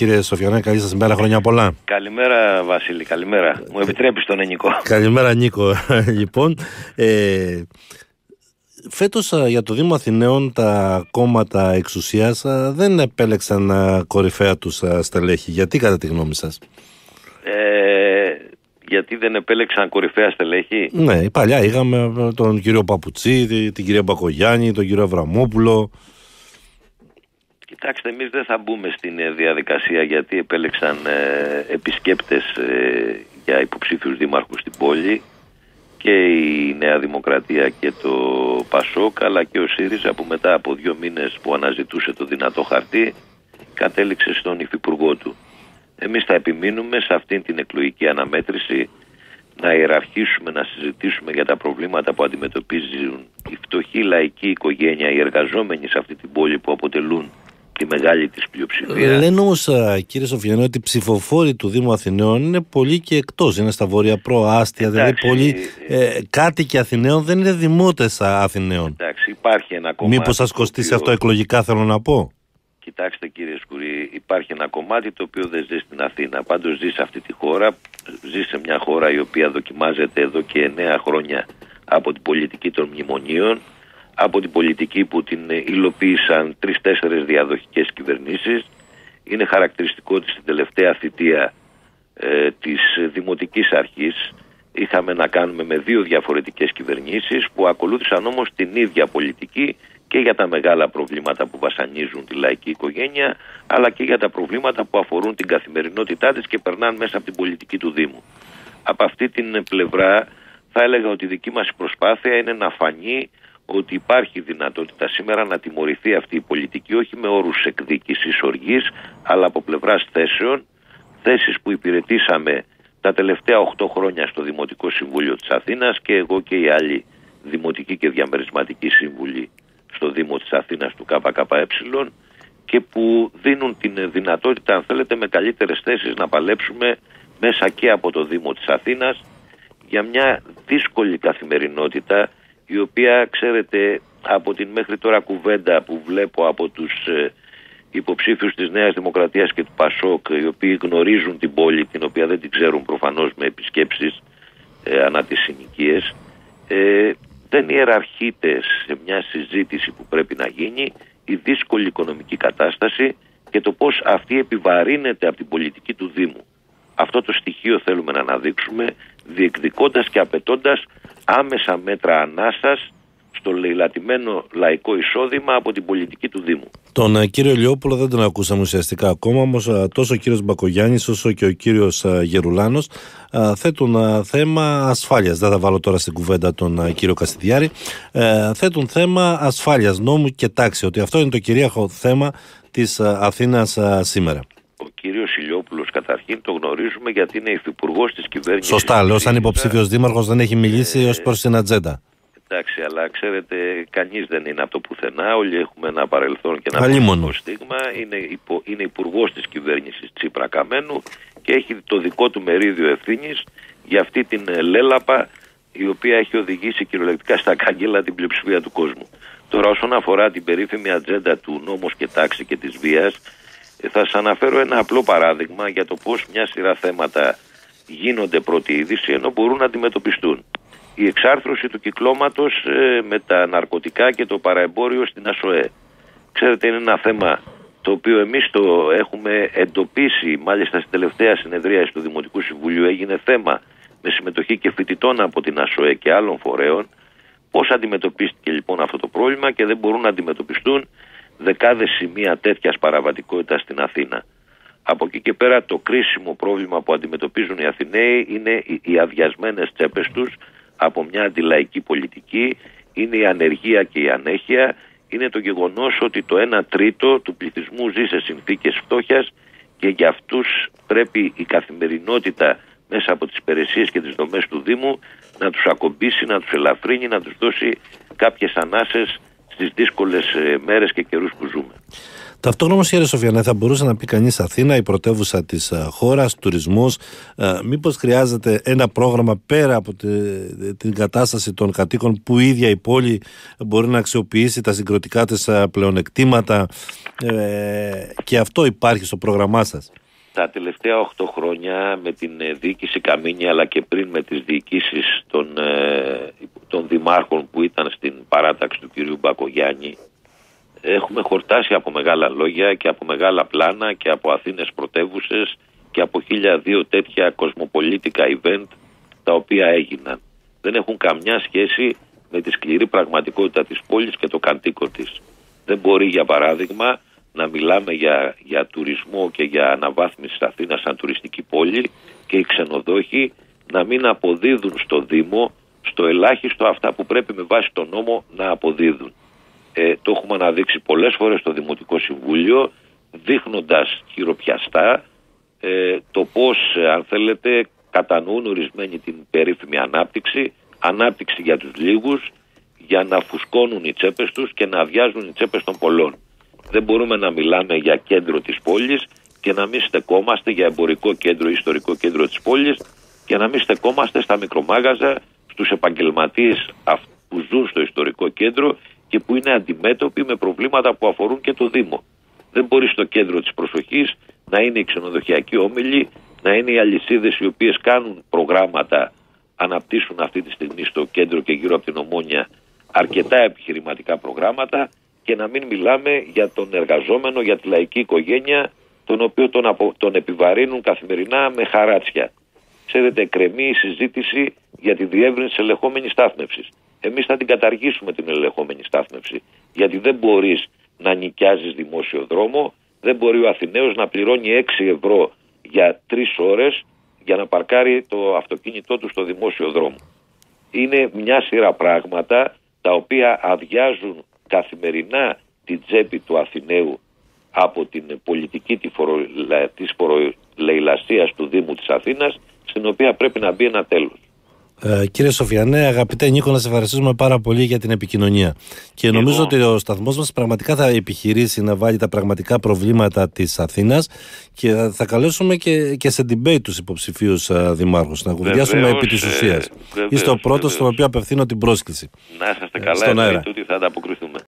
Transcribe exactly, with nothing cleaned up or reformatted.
Κύριε Σοφιανέ, καλή σας ημέρα, χρόνια πολλά. Καλημέρα Βασίλη, καλημέρα. Μου επιτρέπεις τον Νίκο. Καλημέρα Νίκο. Λοιπόν, ε, φέτος για το Δήμο Αθηναίων τα κόμματα εξουσίας δεν επέλεξαν κορυφαία τους στελέχη. Γιατί κατά τη γνώμη σας? Ε, γιατί δεν επέλεξαν κορυφαία στελέχη? Ναι, παλιά είχαμε τον κύριο Παπουτσί, την κυρία Μπακογιάννη, τον κύριο Αβραμόπουλο. Κοιτάξτε, εμείς δεν θα μπούμε στην διαδικασία γιατί επέλεξαν ε, επισκέπτες ε, για υποψήφιους δήμαρχους στην πόλη και η Νέα Δημοκρατία και το Πασόκ, αλλά και ο ΣΥΡΙΖΑ, που μετά από δύο μήνες που αναζητούσε το δυνατό χαρτί κατέληξε στον υφυπουργό του. Εμείς θα επιμείνουμε σε αυτήν την εκλογική αναμέτρηση να ιεραρχήσουμε, να συζητήσουμε για τα προβλήματα που αντιμετωπίζουν η φτωχή λαϊκή οικογένεια, οι εργαζόμενοι σε αυτή την πόλη που αποτελούν τη μεγάλη της πλειοψηφία. Λένε όμως, κύριε Σοφιανέ, ότι οι ψηφοφόροι του Δήμου Αθηναίων είναι πολλοί και εκτός, είναι στα βόρεια προάστια, δηλαδή πολλοί ε, κάτοικοι Αθηναίων δεν είναι δημότες Αθηναίων. Εντάξει, υπάρχει ένα κομμάτι. Μήπως σας κοστίσει αυτό εκλογικά, θέλω να πω? Κοιτάξτε κύριε Σκουρή, υπάρχει ένα κομμάτι το οποίο δεν ζει στην Αθήνα. Πάντως ζει σε αυτή τη χώρα, ζει σε μια χώρα η οποία δοκιμάζεται εδώ και εννέα χρόνια από την πολιτική των μνημονίων, από την πολιτική που την υλοποίησαν τρεις-τέσσερες διαδοχικές κυβερνήσεις. Είναι χαρακτηριστικό ότι στην τελευταία θητεία ε, της Δημοτικής Αρχής είχαμε να κάνουμε με δύο διαφορετικές κυβερνήσεις που ακολούθησαν όμως την ίδια πολιτική και για τα μεγάλα προβλήματα που βασανίζουν τη λαϊκή οικογένεια, αλλά και για τα προβλήματα που αφορούν την καθημερινότητά της και περνάνε μέσα από την πολιτική του Δήμου. Από αυτή την πλευρά θα έλεγα ότι η δική μας προσπάθεια είναι να φανεί ότι υπάρχει δυνατότητα σήμερα να τιμωρηθεί αυτή η πολιτική, όχι με όρους εκδίκησης, οργής, αλλά από πλευράς θέσεων, θέσεις που υπηρετήσαμε τα τελευταία οκτώ χρόνια στο Δημοτικό Συμβούλιο της Αθήνας και εγώ και οι άλλοι δημοτικοί και διαμερισματικοί σύμβουλοι στο Δήμο της Αθήνας του ΚΚΕ, και που δίνουν την δυνατότητα, αν θέλετε, με καλύτερες θέσεις να παλέψουμε μέσα και από το Δήμο της Αθήνας για μια δύσκολη καθημερινότητα, η οποία, ξέρετε, από την μέχρι τώρα κουβέντα που βλέπω από τους ε, υποψήφιους της Νέας Δημοκρατίας και του Πασόκ, οι οποίοι γνωρίζουν την πόλη, την οποία δεν την ξέρουν προφανώς με επισκέψεις ε, ανά τις συνοικίες, ε, δεν ιεραρχείται σε μια συζήτηση που πρέπει να γίνει η δύσκολη οικονομική κατάσταση και το πώς αυτή επιβαρύνεται από την πολιτική του Δήμου. Αυτό το στοιχείο θέλουμε να αναδείξουμε, διεκδικώντας και απαιτώντας άμεσα μέτρα ανάσας στο λαιλατημένο λαϊκό εισόδημα από την πολιτική του Δήμου. Τον uh, κύριο Ηλιόπουλο δεν τον ακούσαμε ουσιαστικά ακόμα, όμως uh, τόσο ο κύριος Μπακογιάννης όσο και ο κύριος uh, Γερουλάνος uh, θέτουν uh, θέμα ασφάλειας. Δεν θα βάλω τώρα στην κουβέντα τον uh, κύριο Καστιδιάρη. Uh, θέτουν θέμα ασφάλειας, νόμου και τάξη, ότι αυτό είναι το κυρίαρχο θέμα της uh, Αθήνας uh, σήμερα. Ο κύριος Ηλιόπουλος καταρχήν το γνωρίζουμε γιατί είναι υφυπουργός της κυβέρνησης. Σωστά, λέω, σαν υποψήφιος δήμαρχος δεν έχει μιλήσει ε, ως προς την ατζέντα. Εντάξει, αλλά ξέρετε, κανείς δεν είναι από το πουθενά. Όλοι έχουμε ένα παρελθόν και ένα πολιτικό στίγμα. Είναι, υπο, είναι υπουργός της κυβέρνησης Τσίπρα Καμένου και έχει το δικό του μερίδιο ευθύνης για αυτή την λέλαπα η οποία έχει οδηγήσει κυριολεκτικά στα καγγέλα την πλειοψηφία του κόσμου. Τώρα, όσον αφορά την περίφημη ατζέντα του νόμος και τάξη και της βίας, θα σας αναφέρω ένα απλό παράδειγμα για το πώς μια σειρά θέματα γίνονται πρώτη είδηση ενώ μπορούν να αντιμετωπιστούν. Η εξάρθρωση του κυκλώματος ε, με τα ναρκωτικά και το παραεμπόριο στην ΑΣΟΕ. Ξέρετε, είναι ένα θέμα το οποίο εμείς το έχουμε εντοπίσει, μάλιστα στην τελευταία συνεδρίαση του Δημοτικού Συμβουλίου έγινε θέμα με συμμετοχή και φοιτητών από την ΑΣΟΕ και άλλων φορέων. Πώς αντιμετωπίστηκε λοιπόν αυτό το πρόβλημα και δεν μπορούν να αντιμετωπιστούν δεκάδες σημεία τέτοιας παραβατικότητας στην Αθήνα. Από εκεί και πέρα το κρίσιμο πρόβλημα που αντιμετωπίζουν οι Αθηναίοι είναι οι αδειασμένες τσέπες τους από μια αντιλαϊκή πολιτική, είναι η ανεργία και η ανέχεια, είναι το γεγονός ότι το ένα τρίτο του πληθυσμού ζει σε συνθήκες φτώχειας και για αυτούς πρέπει η καθημερινότητα μέσα από τις υπηρεσίες και τις δομές του Δήμου να τους ακομπήσει, να τους ελαφρύνει, να τους δώσει κάποιες ανάσες στις δύσκολες μέρες και καιρούς που ζούμε. Ταυτόχρονα, κύριε Σοφιανέ, θα μπορούσε να πει κανείς Αθήνα, η πρωτεύουσα της χώρας, τουρισμός, μήπως χρειάζεται ένα πρόγραμμα πέρα από τη, την κατάσταση των κατοίκων που η ίδια η πόλη μπορεί να αξιοποιήσει τα συγκροτικά της πλεονεκτήματα, ε, και αυτό υπάρχει στο πρόγραμμά σας? Τα τελευταία οκτώ χρόνια με την διοίκηση Καμίνη, αλλά και πριν με τις διοικήσεις των, των δημάρχων που ήταν στην παράταξη του κυρίου Μπακογιάννη, έχουμε χορτάσει από μεγάλα λόγια και από μεγάλα πλάνα και από Αθήνες πρωτεύουσες και από χίλια δύο τέτοια κοσμοπολίτικα event τα οποία έγιναν. Δεν έχουν καμιά σχέση με τη σκληρή πραγματικότητα της πόλης και το καντίκο της. Δεν μπορεί, για παράδειγμα, να μιλάμε για, για τουρισμό και για αναβάθμιση της Αθήνας σαν τουριστική πόλη και οι ξενοδόχοι να μην αποδίδουν στο Δήμο στο ελάχιστο αυτά που πρέπει με βάση τον νόμο να αποδίδουν. Ε, το έχουμε αναδείξει πολλές φορές στο Δημοτικό Συμβούλιο, δείχνοντας χειροπιαστά ε, το πώς, αν θέλετε, κατανοούν ορισμένοι την περίφημη ανάπτυξη, ανάπτυξη για τους λίγους, για να φουσκώνουν οι τσέπες τους και να αδειάζουν οι τσέπες των πολλών. Δεν μπορούμε να μιλάμε για κέντρο της πόλης και να μην στεκόμαστε για εμπορικό κέντρο ή ιστορικό κέντρο της πόλης και να μην στεκόμαστε στα μικρομάγαζα, στους επαγγελματίες που ζουν στο ιστορικό κέντρο και που είναι αντιμέτωποι με προβλήματα που αφορούν και το Δήμο. Δεν μπορεί στο κέντρο της προσοχής να είναι οι ξενοδοχειακοί όμιλοι, να είναι οι αλυσίδες οι οποίες κάνουν προγράμματα, αναπτύσσουν αυτή τη στιγμή στο κέντρο και γύρω από την Ομόνια αρκετά επιχειρηματικά προγράμματα, και να μην μιλάμε για τον εργαζόμενο, για τη λαϊκή οικογένεια, τον οποίο τον, απο, τον επιβαρύνουν καθημερινά με χαράτσια. Ξέρετε, κρεμεί η συζήτηση για τη διεύρυνση της ελεγχόμενης στάθμευσης. Εμείς θα την καταργήσουμε την ελεγχόμενη στάθμευση, γιατί δεν μπορείς να νοικιάζεις δημόσιο δρόμο, δεν μπορεί ο Αθηναίος να πληρώνει έξι ευρώ για τρεις ώρες για να παρκάρει το αυτοκίνητό του στο δημόσιο δρόμο. Είναι μια σειρά πράγματα τα οποία αδειάζουν καθημερινά την τσέπη του Αθηναίου από την πολιτική της φορολεηλασίας του Δήμου της Αθήνας, στην οποία πρέπει να μπει ένα τέλος. Ε, κύριε Σοφιανέ, αγαπητέ Νίκο, να σε ευχαριστήσουμε πάρα πολύ για την επικοινωνία. Και Εγώ... νομίζω ότι ο σταθμός μας πραγματικά θα επιχειρήσει να βάλει τα πραγματικά προβλήματα της Αθήνας και θα καλέσουμε και, και σε debate τους υποψηφίους uh, δημάρχους, να κουβεντιάσουμε επί της ουσίας. Είστε ο πρώτος στον οποίο απευθύνω την πρόσκληση. Να είσαστε καλά, εννοείται ότι θα ανταποκριθούμε.